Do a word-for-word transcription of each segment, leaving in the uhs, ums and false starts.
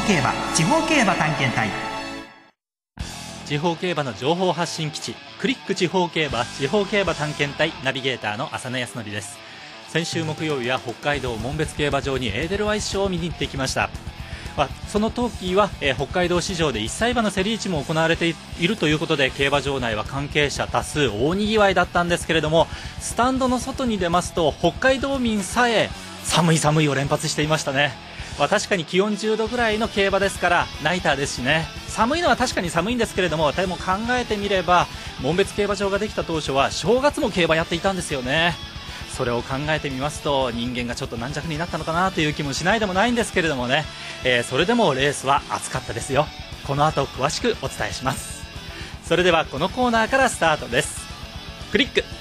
競馬地方競馬探検隊。 地方競馬の情報発信基地、クリック地方競馬地方競馬探検隊ナビゲーターの浅野康則です。先週木曜日は北海道紋別競馬場にエーデルワイス賞を見に行ってきました。まあ、その時は、えー、北海道市場でいっさい馬の競り市も行われているということで、競馬場内は関係者多数大にぎわいだったんですけれども、スタンドの外に出ますと北海道民さえ寒い寒いを連発していましたね。まあ、確かに気温じゅうどぐらいの競馬ですからナイターですしね、寒いのは確かに寒いんですけれども、でも考えてみれば紋別競馬場ができた当初は正月も競馬やっていたんですよね。それを考えてみますと人間がちょっと軟弱になったのかなという気もしないでもないんですけれどもね、えー、それでもレースは熱かったですよ。この後詳しくお伝えします。それではこのコーナーからスタートです。クリック。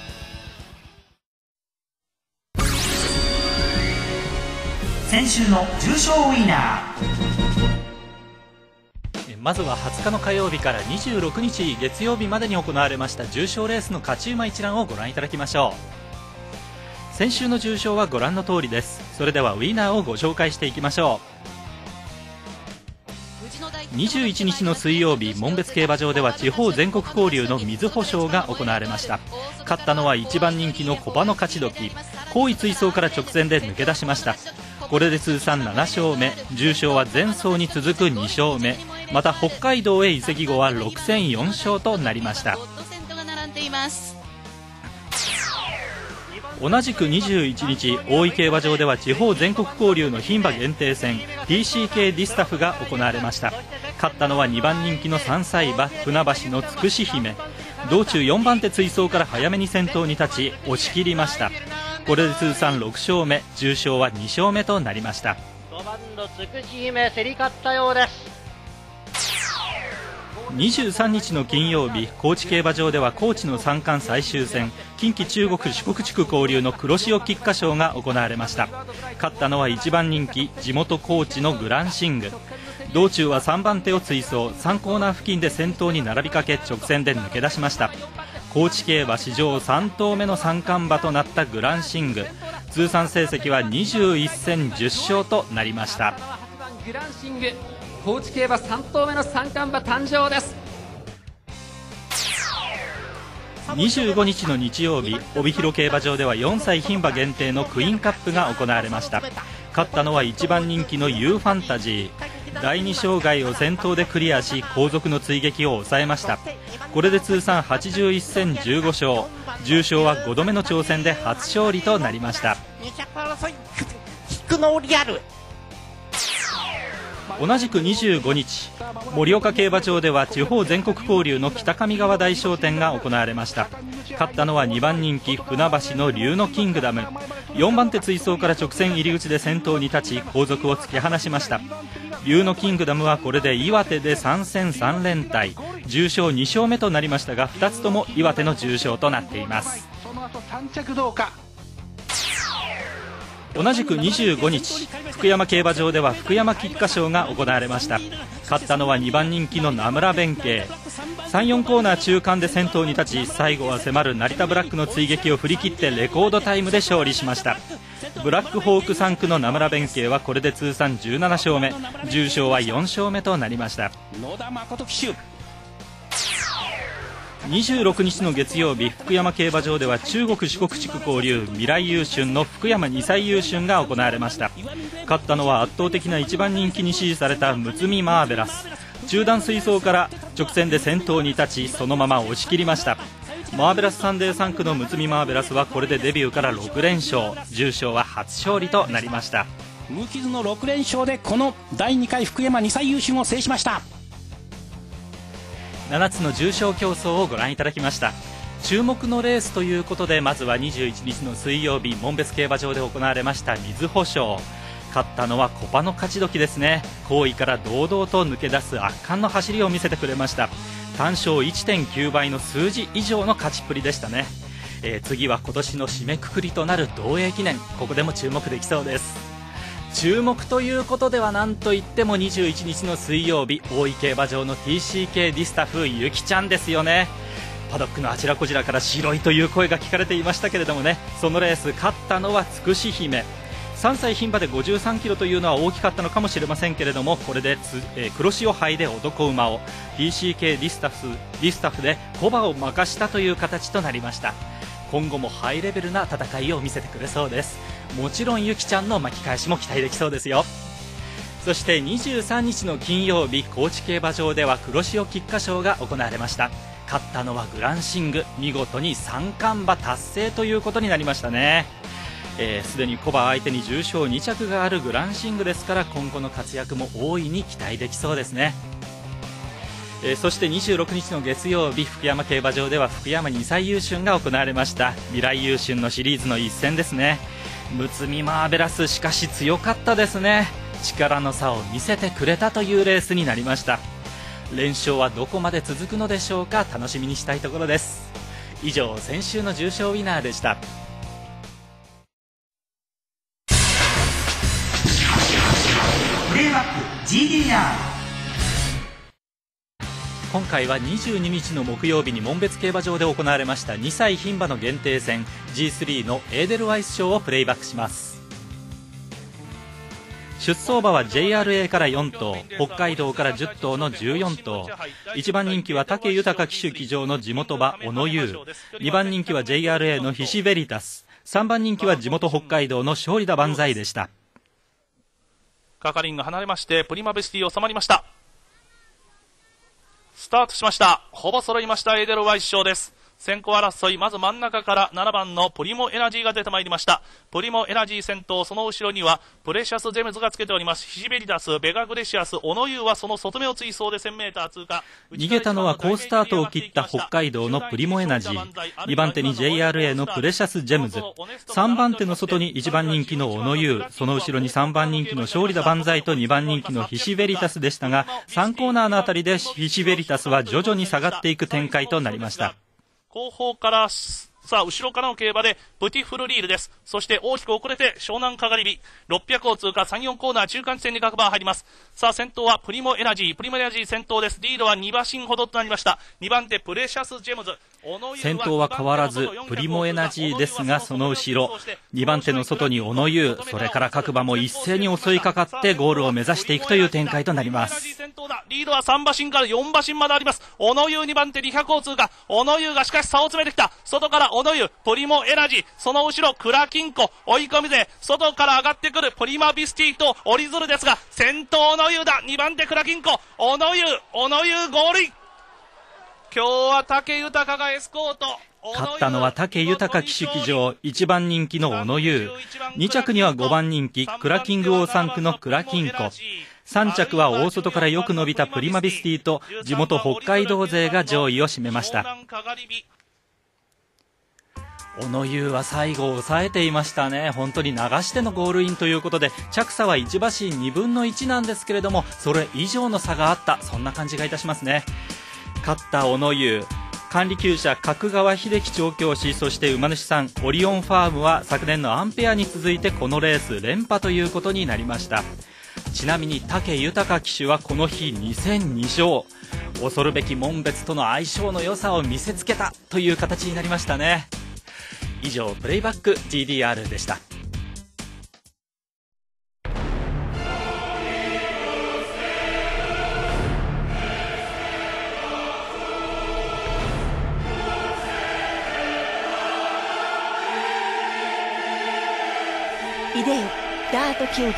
先週の重賞ウィナー、まずははつかの火曜日からにじゅうろくにち月曜日までに行われました重賞レースの勝ち馬一覧をご覧いただきましょう。先週の重賞はご覧の通りです。それではウィナーをご紹介していきましょう。にじゅういちにちの水曜日、紋別競馬場では地方全国交流の水穂賞が行われました。勝ったのはいちばん人気の小馬の勝ち時、後位追走から直線で抜け出しました。これで通算ななしょうめ、重賞は前走に続くにしょうめ、また北海道へ移籍後はろくせんよんしょうとなりました。同じくにじゅういちにち、大井競馬場では地方全国交流の牝馬限定戦 ティーシーケー ディスタフが行われました。勝ったのはにばん人気のさんさい馬船橋のつくし姫。道中よんばん手追走から早めに先頭に立ち押し切りました。これで通算ろくしょうめ、重賞はにしょうめとなりました。 ごばんのつくし姫競り勝ったようです。 にじゅうさんにちの金曜日、高知競馬場では高知の三冠最終戦近畿中国四国地区交流の黒潮菊花賞が行われました。勝ったのはいちばん人気地元高知のグランシング。道中はさんばん手を追走、さんコーナー付近で先頭に並びかけ直線で抜け出しました。高知競馬史上さんとうめの三冠馬となったグランシング、通算成績はにじゅういっせんじゅっしょうとなりました。 グランシング、高知競馬さんとうめの三冠馬誕生です。 にじゅうごにちの日曜日、帯広競馬場ではよんさい牝馬限定のクイーンカップが行われました。勝ったのはいちばん人気のユーファンタジー。だいに障害を先頭でクリアし後続の追撃を抑えました。これで通算はちじゅういっせんじゅうごしょう、重賞はごどめの挑戦で初勝利となりました。同じくにじゅうごにち、盛岡競馬場では地方全国交流の北上川大商店が行われました。勝ったのはにばん人気船橋の龍のキングダム。よんばん手追走から直線入り口で先頭に立ち後続を突き放しました。龍のキングダムはこれで岩手でさんせんさんれんたい、重賞にしょうめとなりましたが、ふたつとも岩手の重賞となっています。 その後さん着どうか。 同じくにじゅうごにち、福山競馬場では福山菊花賞が行われました。勝ったのはにばん人気の名村弁慶。さん、よんコーナー中間で先頭に立ち最後は迫る成田ブラックの追撃を振り切ってレコードタイムで勝利しました。ブラックホークさん区の名村弁慶はこれで通算じゅうななしょうめ、重賞はよんしょうめとなりました。 野田誠騎手。 にじゅうろくにちの月曜日、福山競馬場では中国四国地区交流未来優春の福山にさい優春が行われました。勝ったのは圧倒的ないちばん人気に支持されたむつみマーベラス。中段追走から直線で先頭に立ちそのまま押し切りました。マーベラスサンデーさん区のむつみマーベラスはこれでデビューからろくれんしょう、重賞は初勝利となりました。 無傷のろくれんしょうでこのだいにかい福山にさい優春を制しました。 ななつの重賞競争をご覧いただきました。注目のレースということで、まずはにじゅういちにちの水曜日、紋別競馬場で行われました水穂賞。勝ったのは小馬の勝ち時ですね。後位から堂々と抜け出す圧巻の走りを見せてくれました。単勝 いってんきゅうばいの数字以上の勝ちっぷりでしたね。えー、次は今年の締めくくりとなる道栄記念、ここでも注目できそうです。注目ということでは何といってもにじゅういちにちの水曜日、大井競馬場の ティーシーケー ディスタフゆきちゃんですよね。パドックのあちらこちらから白いという声が聞かれていましたけれどもね、そのレース勝ったのはつくし姫。 さんさい牝馬でごじゅうさんキロというのは大きかったのかもしれませんけれども、これでつ、えー、黒潮杯で男馬を ディーシーケー ディスタフディスタフでコバを任したという形となりました。今後もハイレベルな戦いを見せてくれそうです。もちろんゆきちゃんの巻き返しも期待できそうですよ。そしてにじゅうさんにちの金曜日、高知競馬場では黒潮菊花賞が行われました。勝ったのはグランシング、見事に三冠馬達成ということになりましたね。すで、えー、にコバ相手に重賞に着があるグランシングですから、今後の活躍も大いに期待できそうですね。えー、そしてにじゅうろくにちの月曜日、福山競馬場では福山にさい優春が行われました。未来優春のシリーズの一戦ですね。むつみマーベラス、しかし強かったですね。力の差を見せてくれたというレースになりました。連勝はどこまで続くのでしょうか、楽しみにしたいところです。以上、先週の重賞ウィナーでした。 プレイバック ジーディーアール。 今回はにじゅうににちの木曜日に門別競馬場で行われましたにさい牝馬の限定戦 ジースリー のエーデルワイス賞をプレイバックします。出走馬は ジェイアールエー からよんとう、北海道からじゅっとうのじゅうよんとう、いちばん人気は武豊騎手騎乗の地元馬小野優、にばん人気は ジェイアールエー のヒシベリタス、さんばん人気は地元北海道の勝利田万歳でした。 係員が離れましてプリマベスティ収まりました。スタートしました。ほぼ揃いましたエーデルワイス賞です。先行争い、まず真ん中からななばんのプリモエナジーが出てまいりました。プリモエナジー先頭、その後ろにはプレシャスジェムズがつけております。ヒシベリダス、ベガグレシアス、オノユーはその外目を追走で せんメーター 通過。 逃げたのは好スタートを切った北海道のプリモエナジー、にばん手に ジェイアールエー のプレシャスジェムズ、さんばん手の外にいちばん人気のオノユー、その後ろにさんばん人気の勝利田万歳とにばん人気のヒシベリタスでしたが、さんコーナーのあたりでヒシベリタスは徐々に下がっていく展開となりました。 後方からさあ後ろからの競馬でプティフルリールです。そして大きく遅れて湘南かがり火ろっぴゃくを通過、さん、よんコーナー中間地点に各馬入ります。さあ先頭はプリモエナジー、プリモエナジー先頭です。リードはにばしんほどとなりました。にばん手プレシャスジェムズ、 先頭は変わらずプリモエナジーですが、その後ろにばん手の外に小野優、それから各馬も一斉に襲いかかってゴールを目指していくという展開となります。 リードはさんばしんからよんばしんまであります。小野優にばん手にひゃくを通過、小野優がしかし差を詰めてきた。外から小野優、プリモエナジー、その後ろクラキンコ、追い込み勢、外から上がってくるプリマビスティとオリズルですが、先頭小野優だ。にばん手クラキンコ、小野優、小野優ゴールイン。今日は武豊がエスコート。 勝ったのは武豊騎手騎乗、いちばん人気の小野優、に着にはごばん人気クラキングオーサンクのクラキンコ、さん着は大外からよく伸びたプリマビスティと地元北海道勢が上位を占めました。小野優は最後を抑えていましたね。本当に流してのゴールインということで、着差はいちばしんにぶんのいちなんですけれども、それ以上の差があった、そんな感じがいたしますね。勝った小野優、管理厩舎角川秀樹調教師、そして馬主さんオリオンファームは昨年のアンペアに続いてこのレース連覇ということになりました。ちなみに武豊騎手はこの日にせんにしょう、恐るべき門別との相性の良さを見せつけたという形になりましたね。以上プレイバック ジーディーアール でした。 イデオダートキング。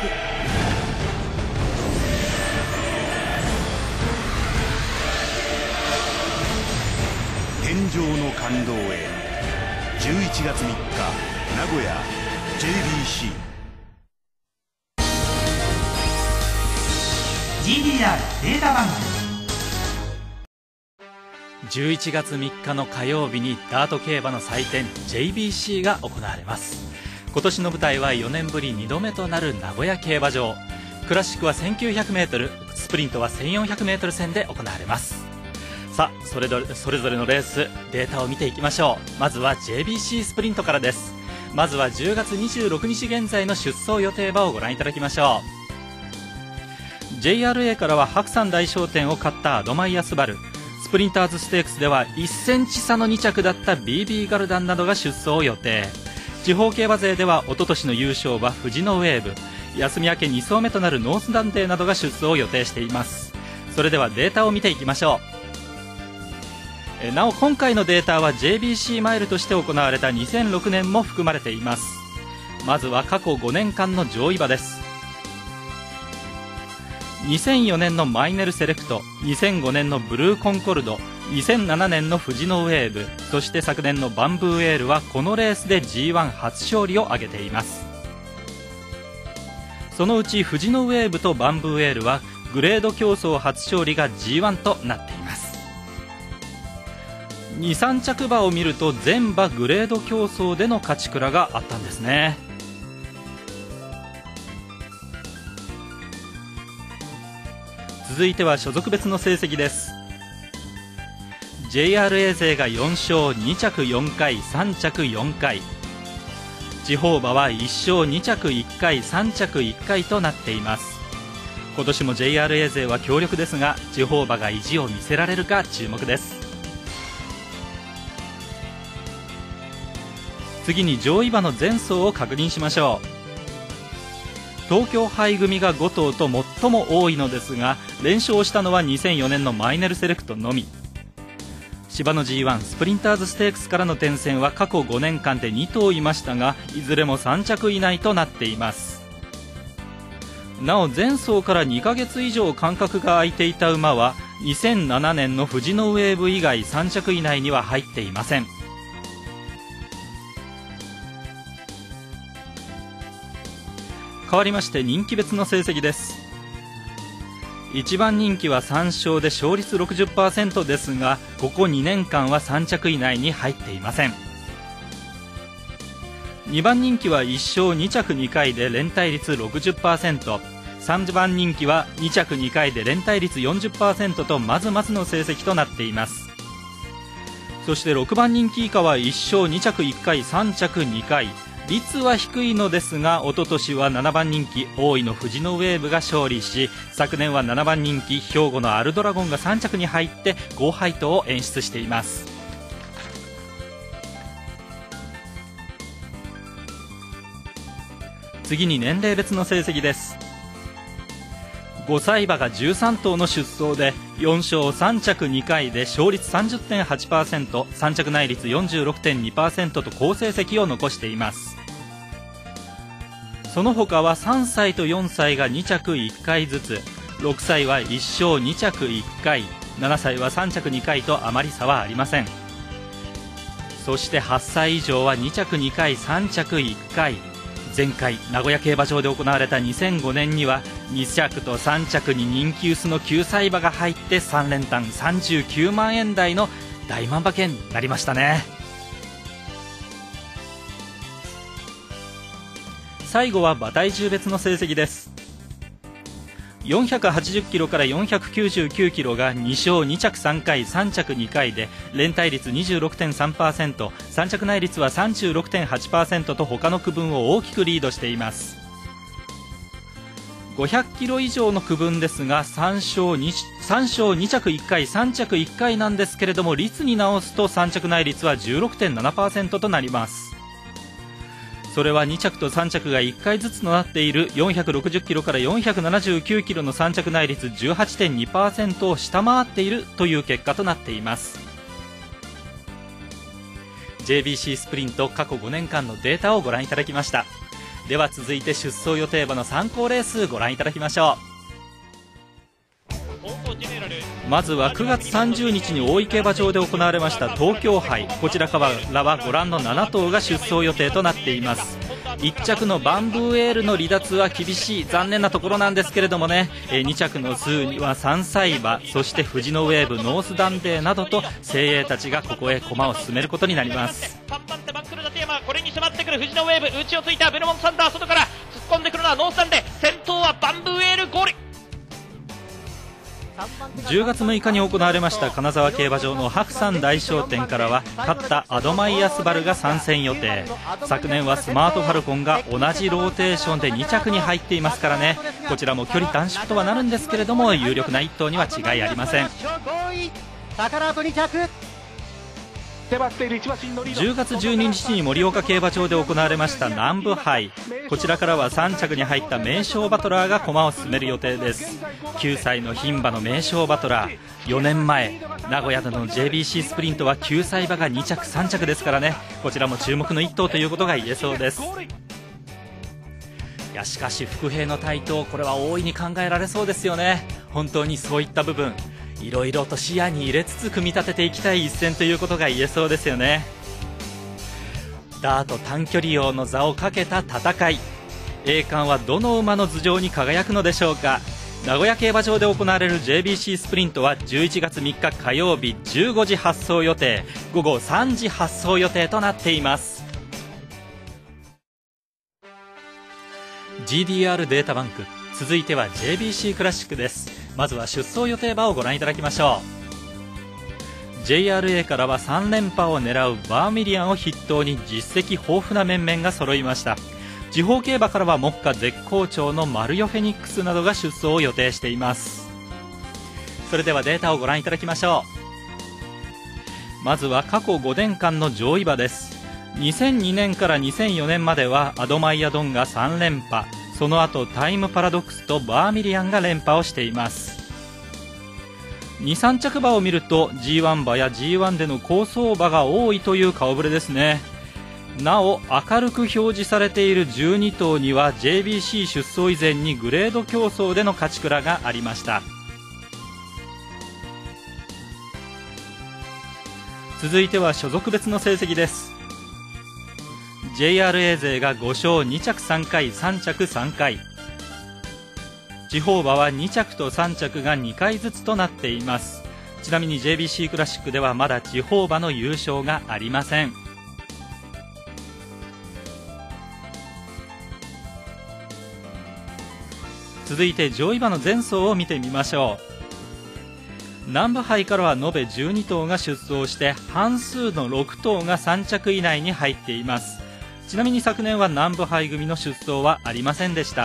天上の感動へ。じゅういちがつみっか名古屋 ジェイビーシー。 ジーディーアール データバンク。 じゅういちがつみっかの火曜日にダート競馬の祭典 ジェイビーシー が行われます。今年の舞台はよねんぶりにどめとなる名古屋競馬場。クラシックは せんきゅうひゃくメートル、スプリントは せんよんひゃくメートル 戦で行われます。さあそれぞれ、それぞれのレースデータを見ていきましょう。まずは ジェイビーシー スプリントからです。まずはじゅうがつにじゅうろくにち現在の出走予定馬をご覧いただきましょう。 ジェイアールエー からは白山大商店を勝ったアドマイヤスバル、スプリンターズステークスではいっセンチ差のに着だった ビービー ガルダンなどが出走予定。 地方競馬勢では一昨年の優勝は富士のウェーブ、休み明けに走目となるノースダンデーなどが出走を予定しています。それではデータを見ていきましょう。えなお今回のデータは ジェイビーシー マイルとして行われたにせんろくねんも含まれています。まずは過去ごねんかんの上位馬です。にせんよねんのマイネルセレクト、にせんごねんのブルーコンコルド、にせんななねんの富士のウェーブ、そして昨年のバンブーエールはこのレースで ジーワン 初勝利を挙げています。そのうち富士のウェーブとバンブーエールはグレード競争初勝利が ジーワン となっています。にさん着馬を見ると全馬グレード競争での勝ち鞍があったんですね。続いては所属別の成績です。 ジェイアールエー 勢がよん勝に着よん回さん着よん回、地方馬はいっ勝に着いっ回さん着いっ回となっています。今年も ジェイアールエー 勢は強力ですが、地方馬が意地を見せられるか注目です。次に上位馬の前走を確認しましょう。東京杯組がご頭と最も多いのですが、連勝したのはにせんよねんのマイネルセレクトのみ。芝の ジーワン スプリンターズステークスからの転戦は過去ごねんかんでに頭いましたが、いずれもさん着以内となっています。なお前走からにかげつ以上間隔が空いていた馬はにせんななねんの富士のウェーブ以外さん着以内には入っていません。変わりまして人気別の成績です。いちばん人気はさん勝で勝率 ろくじゅっパーセント ですが、ここにねんかんはさん着以内に入っていません。にばん人気はいっ勝に着に回で連帯率 ろくじゅっパーセント、さんばん人気はに着に回で連帯率 よんじゅっパーセント とまずまずの成績となっています。そしてろくばん人気以下はいっ勝に着いっ回さん着に回、率は低いのですが、一昨年はななばん人気大井の富士のウェーブが勝利し、昨年はななばん人気兵庫のアルドラゴンがさん着に入って高配当を演出しています。次に年齢別の成績です。ごさい馬がじゅうさん頭の出走でよん勝さん着に回で勝率 さんじゅってんはちパーセント、さん着内率 よんじゅうろくてんにパーセント と好成績を残しています。その他はさんさいとよんさいがに着いっ回ずつ、ろくさいはいっ勝に着いっ回、ななさいはさん着に回とあまり差はありません。そしてはっさい以上はに着に回さん着いっ回、前回名古屋競馬場で行われたにせんごねんにはに着とさん着に人気薄のきゅうさい馬が入ってさん連単さんじゅうきゅうまんえん台の大万馬券になりましたね。最後は馬体重別の成績です。よんひゃくはちじゅっキロからよんひゃくきゅうじゅうきゅうキロがに勝に着さん回さん着に回で連帯率 にじゅうろくてんさんパーセント、 さん着内率は さんじゅうろくてんはちパーセント と他の区分を大きくリードしています。ごひゃくキロ以上の区分ですがさん勝 2, さん勝に着いっ回さん着いっ回なんですけれども、率に直すとさん着内率は じゅうろくてんななパーセント となります。それはに着とさん着がいっ回ずつとなっているよんひゃくろくじゅっキロからよんひゃくななじゅうきゅうキロのさん着内率 じゅうはちてんにパーセント を下回っているという結果となっています。 ジェイビーシー スプリント過去ごねんかんのデータをご覧いただきました。では続いて出走予定馬の参考レースご覧いただきましょう。まずはくがつさんじゅうにちに大井競馬場で行われました東京杯、こちらからはご覧のなな頭が出走予定となっています。いっ着のバンブーエールの離脱は厳しい残念なところなんですけれどもね、に着の数にはさんさい馬、そして富士のウェーブ、ノースダンデーなどと精鋭たちがここへ駒を進めることになります。 これに迫ってくる富士のウェーブ、内をついたベルモントサンダー、外から突っ込んでくるのはノースダンデー、先頭はバンブーエールゴール。 じゅうがつむいかに行われました金沢競馬場の白山大商店からは勝ったアドマイヤスバルが参戦予定。昨年はスマートファルコンが同じローテーションでに着に入っていますからね、こちらも距離短縮とはなるんですけれども有力ないっ頭には違いありません。 じゅうがつじゅうににちに盛岡競馬場で行われました南部杯、こちらからはさん着に入った名将バトラーが駒を進める予定です。きゅうさいの牝馬の名将バトラー、よねんまえ名古屋での ジェイビーシー スプリントはきゅうさい馬がに着さん着ですからね、こちらも注目の一頭ということが言えそうです。いやしかし伏兵の台頭、これは大いに考えられそうですよね。本当にそういった部分いろいろと視野に入れつつ組み立てていきたい一戦ということが言えそうですよね。ダート短距離王の座をかけた戦い、栄冠はどの馬の頭上に輝くのでしょうか。名古屋競馬場で行われる ジェイビーシー スプリントはじゅういちがつみっか火曜日じゅうごじ発走予定、ごごさんじ発走予定となっています。 ジーディーアール データバンク、続いては ジェイビーシー クラシックです。まずは出走予定馬をご覧いただきましょう。 ジェイアールエー からはさん連覇を狙うバーミリアンを筆頭に実績豊富な面々が揃いました。地方競馬からは目下絶好調のマルヨフェニックスなどが出走を予定しています。それではデータをご覧いただきましょう。まずは過去ごねんかんの上位馬です。にせんにねんからにせんよねんまではアドマイヤドンがさん連覇、その後タイムパラドックスとバーミリアンが連覇をしています。にさん着馬を見ると ジーワン 馬や ジーワン での好走馬が多いという顔ぶれですね。なお明るく表示されているじゅうに頭には ジェイビーシー 出走以前にグレード競争での勝ち鞍がありました。続いては所属別の成績です。 ジェイアールエー 勢がご勝に着さん回さん着さん回、地方馬はに着とさん着がに回ずつとなっています。ちなみに ジェイビーシー クラシックではまだ地方馬の優勝がありません。続いて上位馬の前走を見てみましょう。南部杯からは延べじゅうに頭が出走して半数のろく頭がさん着以内に入っています。ちなみに昨年は南部杯組の出走はありませんでした。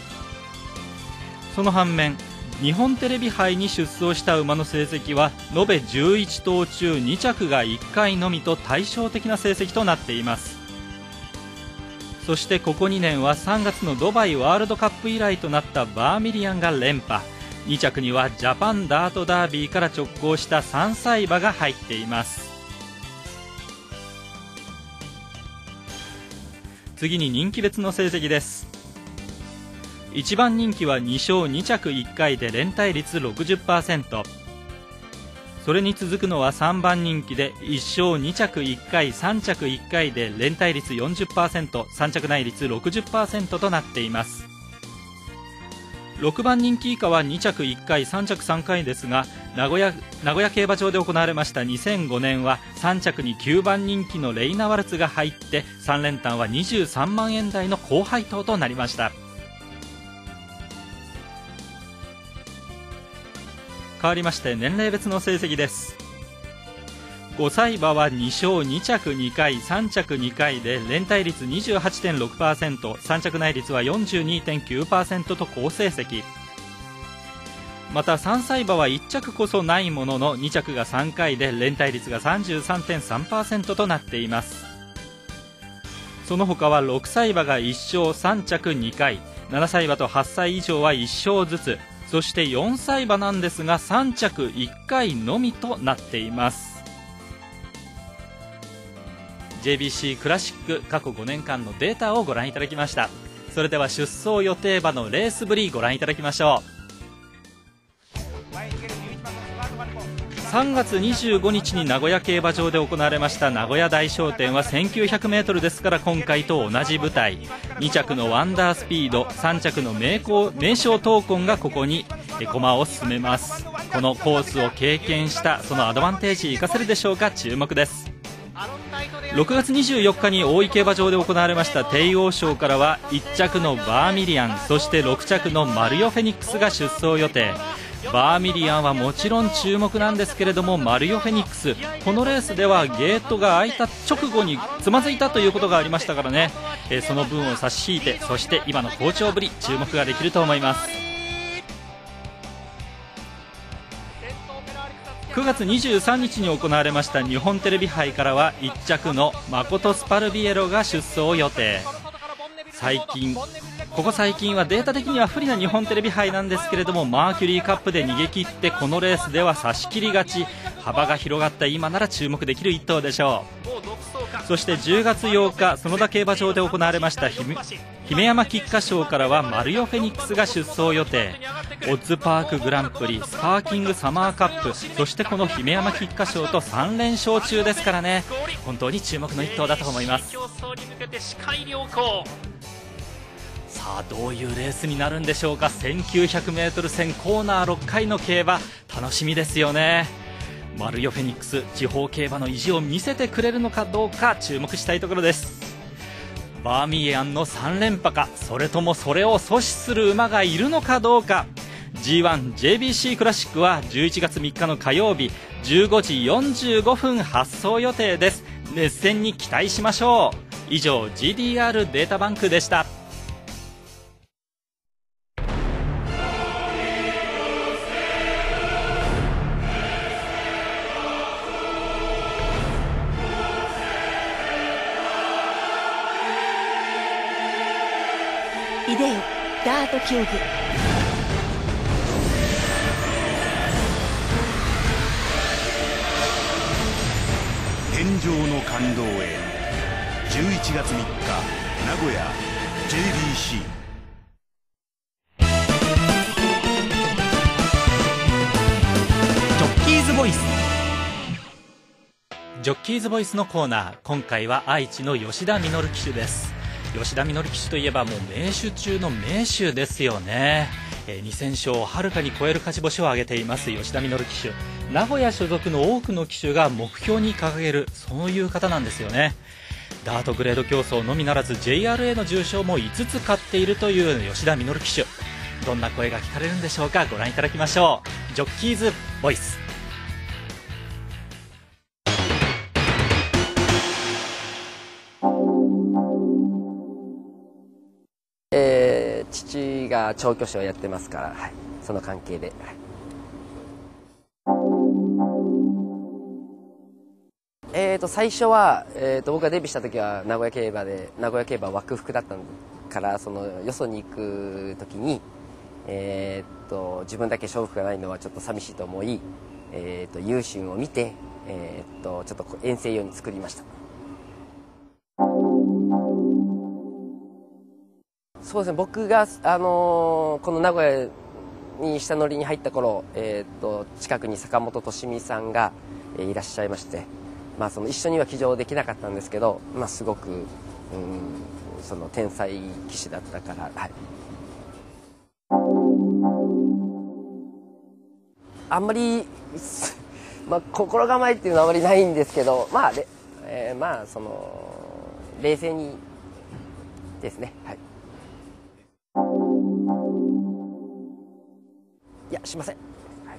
その反面日本テレビ杯に出走した馬の成績は延べじゅういち頭中に着がいっかいのみと対照的な成績となっています。そしてここにねんはさんがつのドバイワールドカップ以来となったバーミリアンが連覇、に着にはジャパンダートダービーから直行したさん歳馬が入っています。次に人気別の成績です。いちばん人気はに勝に着いっ回で連帯率 ろくじゅっパーセント、 それに続くのはさんばん人気でいっ勝に着いっ回さん着いっ回で連帯率 よんじゅっパーセント、 さん着内率 ろくじゅっパーセント となっています。ろくばん人気以下はに着いっ回さん着さん回ですが、名古屋、名古屋競馬場で行われましたにせんごねんはさん着にきゅうばん人気のレイナワルツが入ってさん連単はにじゅうさんまんえん台の高配当となりました。変わりまして年齢別の成績です。ご歳馬はに勝に着に回さん着に回で連帯率 にじゅうはちてんろくパーセント、 さん着内率は よんじゅうにてんきゅうパーセント と好成績。またさん歳馬はいっ着こそないもののに着がさん回で連帯率が さんじゅうさんてんさんパーセント となっています。その他はろく歳馬がいっ勝さん着に回、なな歳馬とはっ歳以上はいっ勝ずつ、そしてよん歳馬なんですがさん着いっ回のみとなっています。ジェイビーシー クラシック過去ごねんかんのデータをご覧いただきました。それでは出走予定馬のレースぶりご覧いただきましょう。さんがつにじゅうごにちに名古屋競馬場で行われました名古屋大賞典は せんきゅうひゃくメートル ですから今回と同じ舞台、に着のワンダースピード、さん着の名工名将闘魂がここに駒を進めます。このコースを経験したそのアドバンテージ生かせるでしょうか、注目です。ろくがつにじゅうよっかに大井競馬場で行われました帝王賞からはいち着のバーミリアン、そしてろく着のマルヨフェニックスが出走予定。バーミリアンはもちろん注目なんですけれども、マルヨフェニックスこのレースではゲートが開いた直後につまずいたということがありましたからね、えー、その分を差し引いて、そして今の好調ぶり注目ができると思います。 くがつにじゅうさんにちに行われました日本テレビ杯からはいっちゃくのマコト・スパルビエロが出走予定。最近ここ最近はデータ的には不利な日本テレビ杯なんですけれども、マーキュリーカップで逃げ切ってこのレースでは差し切り勝ち、幅が広がった今なら注目できる一頭でしょう。そしてじゅうがつようか園田競馬場で行われました姫山菊花賞からはマリオフェニックスが出走予定。オッズパークグランプリ、スパーキングサマーカップ、そしてこの姫山菊花賞とさんれんしょう中ですからね、本当に注目の一頭だと思います。さあどういうレースになるんでしょうか。 せんきゅうひゃくメートル 戦コーナーろっかいの競馬、楽しみですよね。マルヨフェニックス、地方競馬の意地を見せてくれるのかどうか注目したいところです。バーミーヤンのさんれんぱか、それともそれを阻止する馬がいるのかどうか。 ジーワンジェイビーシー クラシックはじゅういちがつみっかの火曜日じゅうごじよんじゅうごふん発走予定です。熱戦に期待しましょう。以上 ジーディーアール データバンクでした。 イデオダート競技。 天井の感動へ。じゅういちがつみっか名古屋 ジェイビーシー。 ジョッキーズボイス。 ジョッキーズボイスのコーナー、今回は愛知の吉田稔騎手です。吉田稔騎手といえばもう名手中の名手ですよね。えー、にせんしょうをはるかに超える勝ち星を挙げています吉田稔騎手。名古屋所属の多くの騎手が目標に掲げる、そういう方なんですよね。ダートグレード競争のみならず ジェイアールエー の重賞もいつつ勝っているという吉田稔騎手、どんな声が聞かれるんでしょうか。ご覧いただきましょう。ジョッキーズボイス。 えー、父が調教師をやってますから、はい、その関係で、はい、えーと最初は、えーと僕がデビューした時は名古屋競馬で名古屋競馬枠服だったから、そのよそに行く時に、えーと自分だけ勝負がないのはちょっと寂しいと思い、えーと優駿を見て、えーとちょっと遠征用に作りました。そうですね、僕が、あのー、この名古屋に下乗りに入った頃、えー、と近くに坂本利美さんが、えー、いらっしゃいまして、まあ、その一緒には騎乗できなかったんですけど、まあ、すごく、うん、その天才騎士だったから、はい、あんまり、まあ、心構えっていうのはあまりないんですけど、まあ、えー、まあその冷静にですね、はい。いや、しません。はい、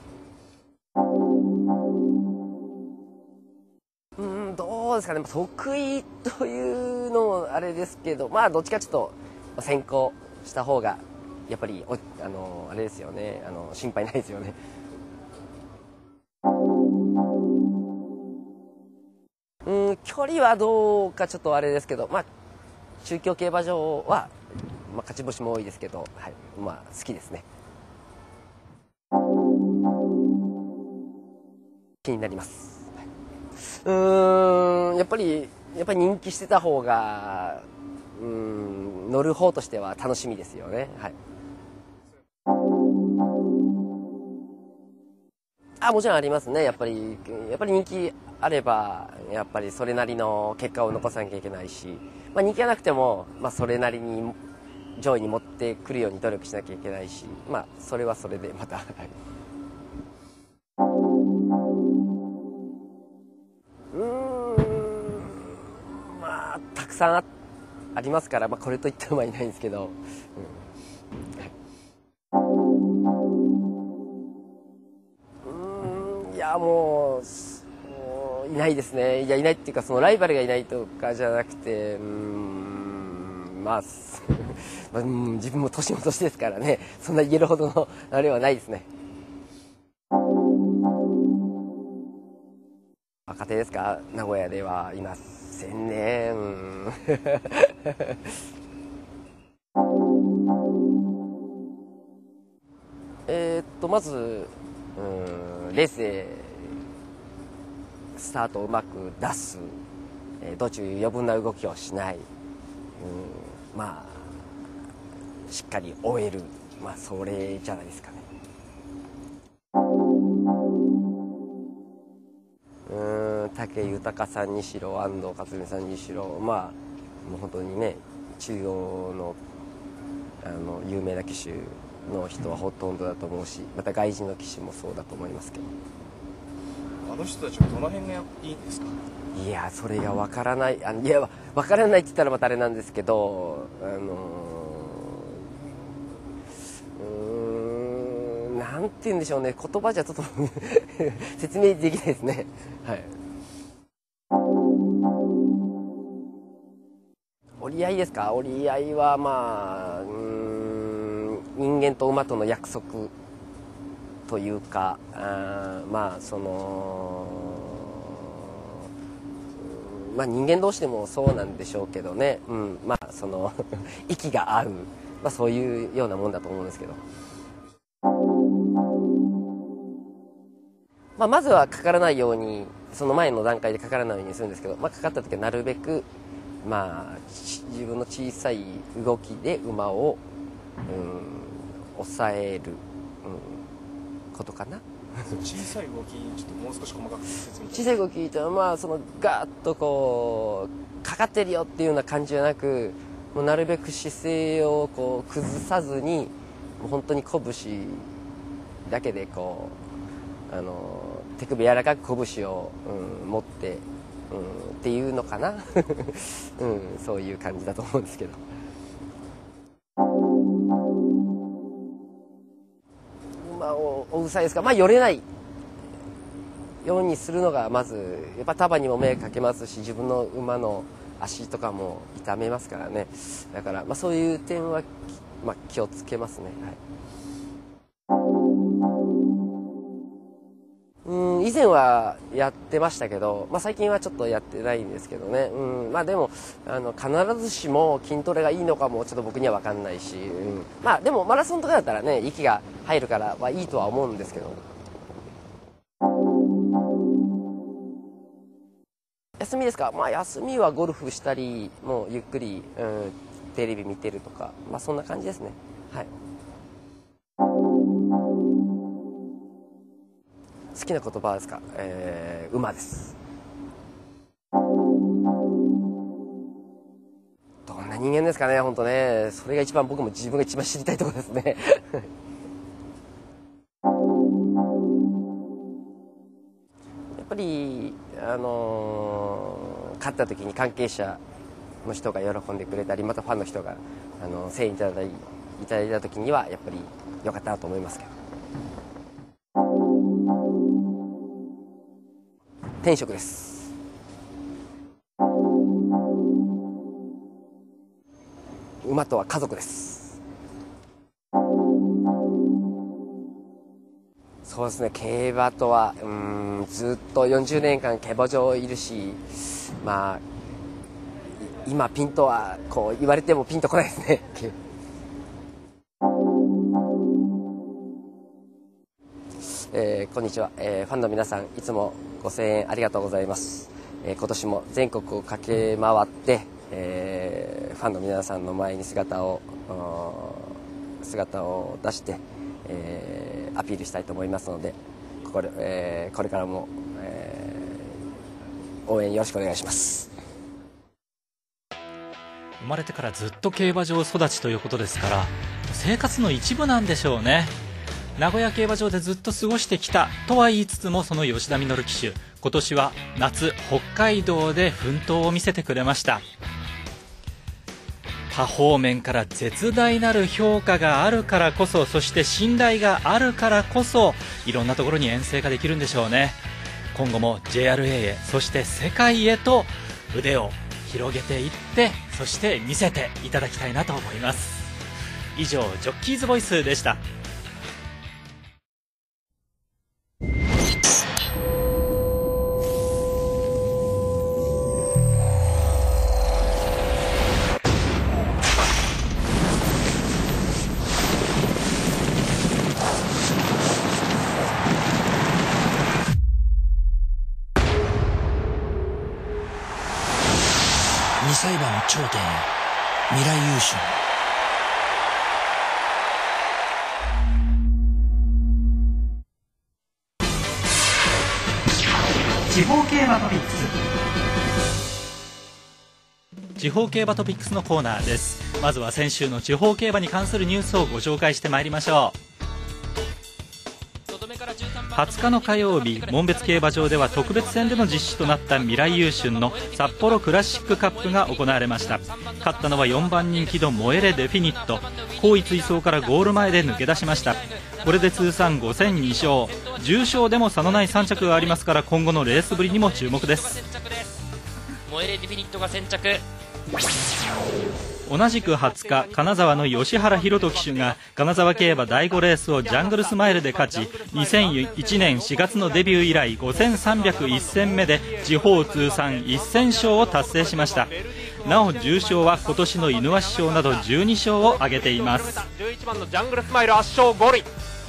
うん、どうですかね、得意というのもあれですけど、まあどっちかちょっと先行した方がやっぱりおあのあれですよね、あの心配ないですよね。うん、距離はどうかちょっとあれですけど、まあ中京競馬場は、まあ、勝ち星も多いですけど、はい、まあ好きですね。気になります。うーん、やっぱりやっぱり人気してた方が、うーん、乗る方としては楽しみですよね。はい。あ、もちろんありますね。やっぱりやっぱり人気あればやっぱりそれなりの結果を残さなきゃいけないし、まあ、人気がなくても、まあ、それなりに上位に持ってくるように努力しなきゃいけないし、まあそれはそれでまた。うーん、まあたくさん あ, ありますから、まあ、これといった馬いないんですけど、うん、うーん、いやもう、もういないですね。いやいないっていうか、そのライバルがいないとかじゃなくて、うーん、まあまあ、自分も年も年ですからね、そんな言えるほどのあれはないですね。 若手ですか、名古屋ではいませんね。うんえーっとまず、うん、レースでスタートをうまく出す、えー、道中余分な動きをしない、うん、まあしっかり終える、まあそれじゃないですかね。うーん、武豊さんにしろ安藤克美さんにしろ、まあもう本当にね、中央のあの有名な騎手の人はほとんどだと思うし、また外人の騎手もそうだと思いますけど。 あの人たちはどの辺がいいんですか？ いや、それがわからない、あいやわからないって言ったらまたあれなんですけど、あのうーん、なんて言うんでしょうね、言葉じゃちょっと説明できないですね。はい。折り合いですか？折り合いはまあ、うーん、人間と馬との約束というか、あまあその、まあ人間同士でもそうなんでしょうけどね、うん、まあその息が合う、まあそういうようなもんだと思うんですけど。まあ、まずはかからないように、その前の段階でかからないようにするんですけど、まあ、かかった時はなるべく、まあ、自分の小さい動きで馬を、うん、抑える、うん、ことかな。 小さい動き、ちょっともう少し細かく説明。 小さい動きというのは、まあ、そのガーッとこうかかってるよっていうような感じじゃなく、もうなるべく姿勢をこう崩さずに、もう本当に拳だけでこうあの手首柔らかく拳を、うん、持って、うん、っていうのかな、うん、そういう感じだと思うんですけど。馬を追う際ですか、まあ寄れないようにするのがまずやっぱ束にも迷惑かけますし、自分の馬の足とかも痛めますからね。だから、まあ、そういう点は、まあ、気をつけますね。はい。うん、以前はやってましたけど、まあ、最近はちょっとやってないんですけどね。うん、まあでもあの必ずしも筋トレがいいのかもちょっと僕には分かんないし、うん、まあでもマラソンとかだったらね、息が入るからはいいとは思うんですけど。休みですか？まあ休みはゴルフしたり、もうゆっくり、うん、テレビ見てるとか、まあそんな感じですね。はい。好きな言葉ですか？えー、馬です。どんな人間ですかね、本当ね。それが一番、僕も自分が一番知りたいところですね。やっぱりあのー、勝った時に関係者の人が喜んでくれたり、またファンの人があの声援いただいいただいた時にはやっぱり良かったなと思いますけど。転職です。馬とは家族です。そうですね、競馬とはうーんずっとよんじゅうねんかん競馬場いるし、まあ今ピンとはこう言われてもピンとこないですね。えー、こんにちは、えー、ファンの皆さん、いつもご声援ありがとうございます。えー、今年も全国を駆け回って、えー、ファンの皆さんの前に姿を姿を出して、えー、アピールしたいと思いますので、これ、えー、これからも、えー、応援よろしくお願いします。 生まれてからずっと競馬場育ちということですから、生活の一部なんでしょうね。名古屋競馬場でずっと過ごしてきたとは言いつつも、その吉田稔騎手、今年は夏北海道で奮闘を見せてくれました。多方面から絶大なる評価があるからこそ、そして信頼があるからこそ、いろんなところに遠征ができるんでしょうね。今後も ジェイアールエー へ、そして世界へと腕を広げていって、そして見せていただきたいなと思います。以上、ジョッキーズボイスでした。 にさい馬の頂点へ未来優秀。 地方競馬トピックス。 地方競馬トピックスのコーナーです。まずは先週の地方競馬に関するニュースをご紹介してまいりましょう。はつかの火曜日、門別競馬場では特別戦での実施となった未来優駿の札幌クラシックカップが行われました。勝ったのはよんばん人気のモエレデフィニット。後位追走からゴール前で抜け出しました。これで通算ごせんに勝、じゅう勝でも差のないさん着がありますから、今後のレースぶりにも注目です。 モエレデフィニットが先着。 同じくはつか、金沢の吉原博人騎手が金沢競馬だいごレースをジャングルスマイルで勝ち、にせんいちねんしがつのデビュー以来ごせんさんびゃくいち戦目で地方通算せん勝を達成しました。なお重賞は今年の犬鷲賞などじゅうに勝を挙げています。 じゅういちばんのジャングルスマイル圧勝ゴールイン。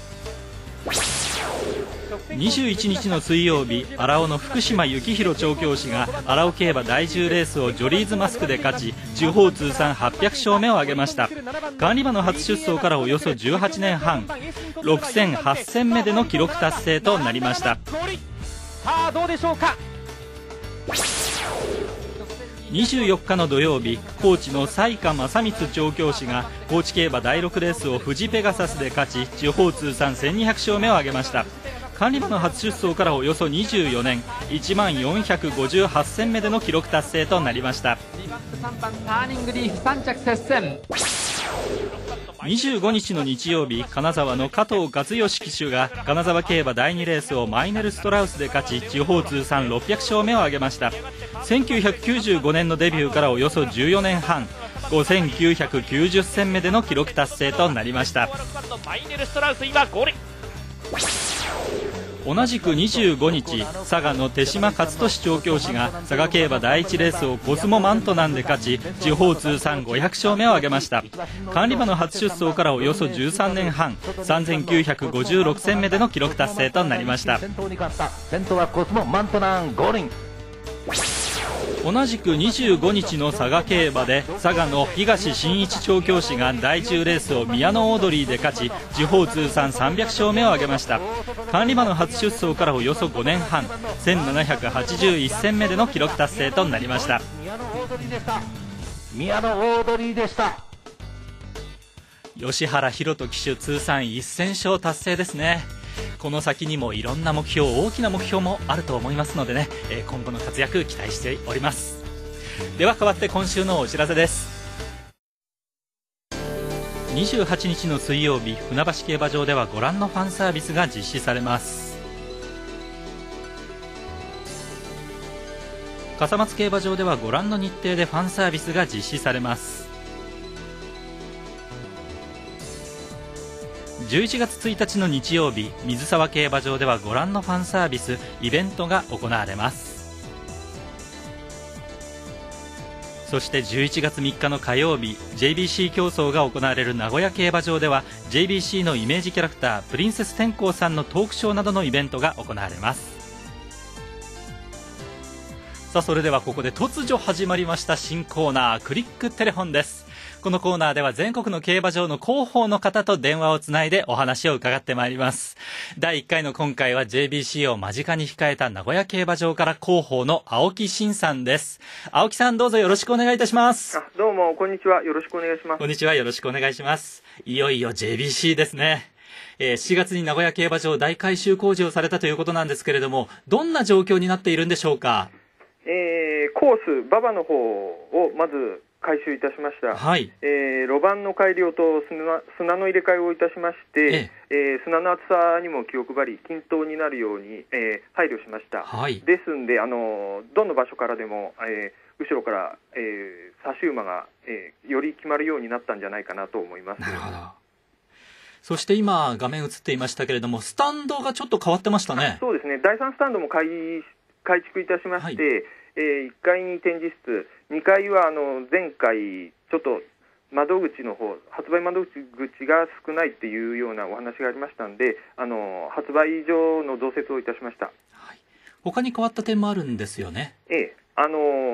にじゅういちにちの水曜日、荒尾の福島幸宏調教師が荒尾競馬だいじゅうレースをジョリーズマスクで勝ち、地方通算はっぴゃく勝目を挙げました。管理馬の初出走からおよそじゅうはちねんはん、ろく戦はち戦目での記録達成となりました。 さあどうでしょうか。 にじゅうよっかの土曜日、高知の雑賀正光調教師が高知競馬だいろくレースを富士ペガサスで勝ち、地方通算せんにひゃく勝目を挙げました。管理馬の初出走からおよそにじゅうよねん、いちまんよんひゃくごじゅうはち戦目での記録達成となりました。 さんばんターニングリーフさん着接戦。 にじゅうごにちの日曜日、金沢の加藤勝義騎手が金沢競馬だいにレースをマイネルストラウスで勝ち、地方通算ろっぴゃく勝目を挙げました。せんきゅうひゃくきゅうじゅうごねんのデビューからおよそじゅうよねんはん、ごせんきゅうひゃくきゅうじゅう戦目での記録達成となりました。 マイネルストラウス今ゴールイン。 同じくにじゅうごにち、佐賀の手島勝利調教師が佐賀競馬だいいちレースをコスモマントナンで勝ち、地方通算ごひゃく勝目を挙げました。管理馬の初出走からおよそじゅうさんねんはん、さんぜんきゅうひゃくごじゅうろく戦目での記録達成となりました。 先頭に勝った。先頭はコスモマントナンゴールイン。 同じくにじゅうごにちの佐賀競馬で佐賀の東真一調教師がだいじゅうレースを宮野オードリーで勝ち、地方通算さんびゃく勝目を挙げました。管理馬の初出走からおよそごねんはん、せんななひゃくはちじゅういち戦目での記録達成となりました。 宮野オードリーでした。 吉原博人騎手通算せん勝達成ですね。この先にもいろんな目標、大きな目標もあると思いますのでね、えー、今後の活躍期待しております。では代わって今週のお知らせです。にじゅうはちにちの水曜日、船橋競馬場ではご覧のファンサービスが実施されます。笠松競馬場ではご覧の日程でファンサービスが実施されます。じゅういちがつついたちの日曜日、水沢競馬場ではご覧のファンサービス、イベントが行われます。そしてじゅういちがつみっかの火曜日、 ジェイビーシー 競争が行われる名古屋競馬場では ジェイビーシー のイメージキャラクタープリンセス天功さんのトークショーなどのイベントが行われます。さあそれではここで突如始まりました新コーナー、クリックテレフォンです。このコーナーでは全国の競馬場の広報の方と電話をつないでお話を伺ってまいります。だいいっかいの今回は ジェイビーシー を間近に控えた名古屋競馬場から広報の青木真さんです。青木さん、どうぞよろしくお願いいたします。 あ、どうもこんにちは、よろしくお願いします。 こんにちは、よろしくお願いします。いよいよ ジェイビーシー ですね。えー、しがつに名古屋競馬場大改修工事をされたということなんですけれども、どんな状況になっているんでしょうか。 えー、コース馬場の方をまず改修いたしました。はい。えー、路盤の改良と 砂, 砂の入れ替えをいたしまして、えええー、砂の厚さにも気を配り均等になるように、えー、配慮しました。はい。ですんで、あのどの場所からでも、えー、後ろから、えー、差し馬が、えー、より決まるようになったんじゃないかなと思います。なるほど。 そして今画面映っていましたけれども、スタンドがちょっと変わってましたね。 そうですね。だいさんスタンドも改改築いたしまして、はい、えー、いっかいに展示室、にかいはあの前回ちょっと窓口の方、発売窓口が少ないっていうようなお話がありましたんで、あの発売所の増設をいたしました。 はい、他に変わった点もあるんですよね。 ええ、あの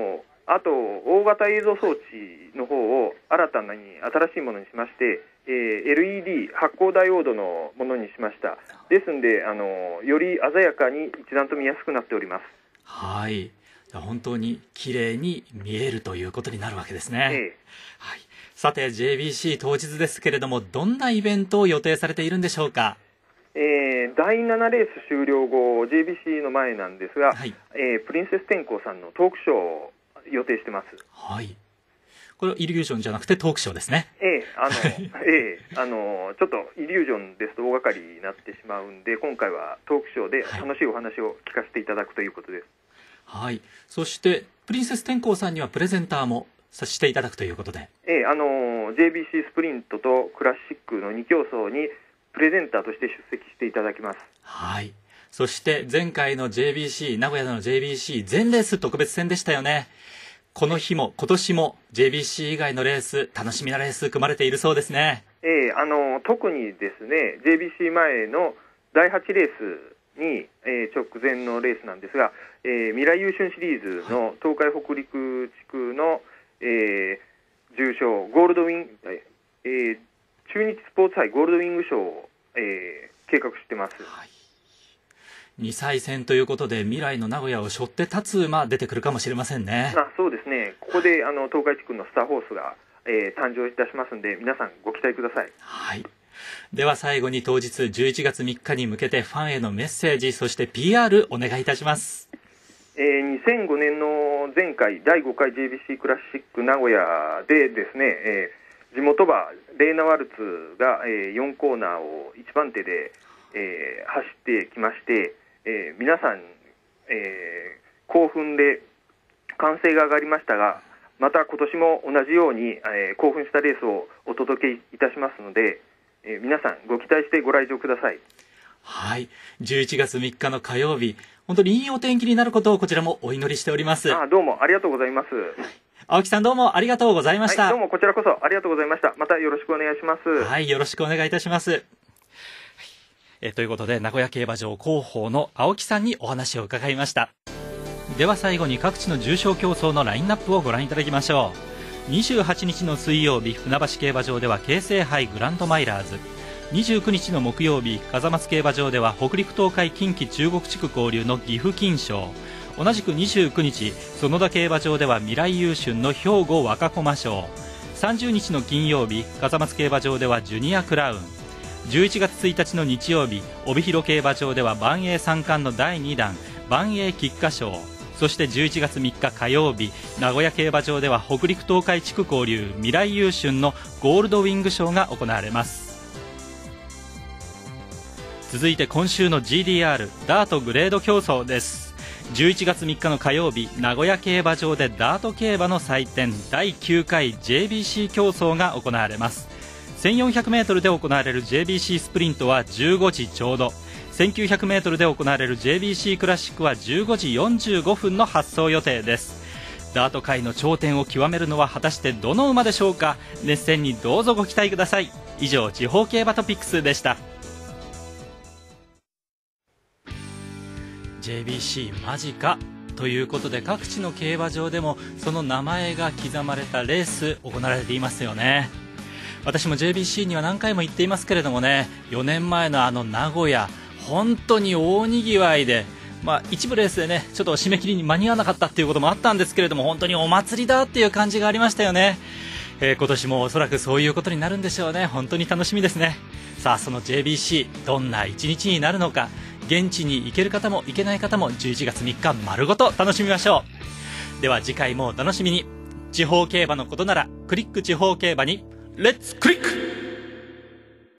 あと大型映像装置の方を新たに新しいものにしまして、えー、エルイーディー 発光ダイオードのものにしました。ですんであのより鮮やかに一段と見やすくなっております。 はい、本当に綺麗に見えるということになるわけですね、ええ、はい、さて ジェービーシー 当日ですけれども、どんなイベントを予定されているんでしょうか。 えー、だいななレース終了後 ジェービーシー の前なんですが、はい、えー、プリンセス天功さんのトークショーを予定してます。 はい、これはイリュージョンじゃなくてトークショーですね。 ええ、あの、ええ、あのちょっとイリュージョンですと大掛かりになってしまうんで、今回はトークショーで楽しいお話を聞かせていただくということです。 はい、そしてプリンセス天功さんにはプレゼンターもさせていただくということで、 ええ、あの ジェービーシー スプリントとクラシックのに競争にプレゼンターとして出席していただきます。 はい、そして前回の ジェービーシー 名古屋での ジェービーシー 全レース特別戦でしたよね。この日も今年も ジェービーシー 以外のレース、楽しみなレース組まれているそうですね。 ええ、あの特にですね ジェービーシー 前のだいはちレースに、えー、直前のレースなんですが、えー、未来優秀シリーズの東海北陸地区の、えー、重賞ゴールドウィン、えー、中日スポーツ杯ゴールドウィング賞を、えー、計画してます。はい、 にさい戦ということで未来の名古屋を背負って立つ馬出てくるかもしれませんね。 あ、そうですね。ここであの東海地区のスターホースが、えー、誕生いたしますので、皆さんご期待ください。 はい、では最後に当日じゅういちがつみっかに向けてファンへのメッセージ、そして ピーアール お願いいたします。 えー、にせんごねんの前回だいごかい ジェービーシー クラシック名古屋でですね、えー、地元馬レーナワルツが、えー、よんコーナーをいちばん手で、えー、走ってきまして、えー、皆さん、えー、興奮で歓声が上がりましたが、また今年も同じように、えー、興奮したレースをお届けいたしますので、えー、皆さんご期待してご来場ください。 はい、じゅういちがつみっかの火曜日、本当にいいお天気になることをこちらもお祈りしております。 あ、どうもありがとうございます。 青木さん、どうもありがとうございました。 はい、どうもこちらこそありがとうございました。またよろしくお願いします。 はい、よろしくお願いいたします。えということで名古屋競馬場広報の青木さんにお話を伺いました。では最後に各地の重賞競争のラインナップをご覧いただきましょう。にじゅうはちにちの水曜日、船橋競馬場では京成杯グランドマイラーズ、にじゅうくにちの木曜日、風松競馬場では北陸東海近畿中国地区交流の岐阜金賞、同じくにじゅうくにち園田競馬場では未来優春の兵庫若駒賞、さんじゅうにちの金曜日、風松競馬場ではジュニアクラウン、じゅういちがつついたちの日曜日、帯広競馬場では万栄三冠のだいにだん万栄菊花賞、そしてじゅういちがつみっか火曜日、名古屋競馬場では北陸東海地区交流未来優春のゴールドウィング賞が行われます。続いて今週の ジーディーアール ダートグレード競争です。じゅういちがつみっかの火曜日、名古屋競馬場でダート競馬の祭典だいきゅうかい ジェービーシー 競争が行われます。せんよんひゃくメートルで行われる ジェービーシー スプリントはじゅうごじちょうど、せんきゅうひゃくメートルで行われる ジェービーシー クラシックはじゅうごじよんじゅうごふんの発走予定です。ダート界の頂点を極めるのは果たしてどの馬でしょうか。熱戦にどうぞご期待ください。以上、地方競馬トピックスでした。ジェービーシー 間近ということで、各地の競馬場でもその名前が刻まれたレース行われていますよね。私も ジェービーシー には何回も行っていますけれどもね、よねんまえのあの名古屋、本当に大にぎわいで、まあ、一部レースでねちょっと締め切りに間に合わなかったっていうこともあったんですけれども、本当にお祭りだっていう感じがありましたよね。えー、今年もおそらくそういうことになるんでしょうね。本当に楽しみですね。さあ、その ジェービーシー どんな一日になるのか、現地に行ける方も行けない方もじゅういちがつみっか丸ごと楽しみましょう。では次回もお楽しみに。地方競馬のことならクリック地方競馬にレッツクリック。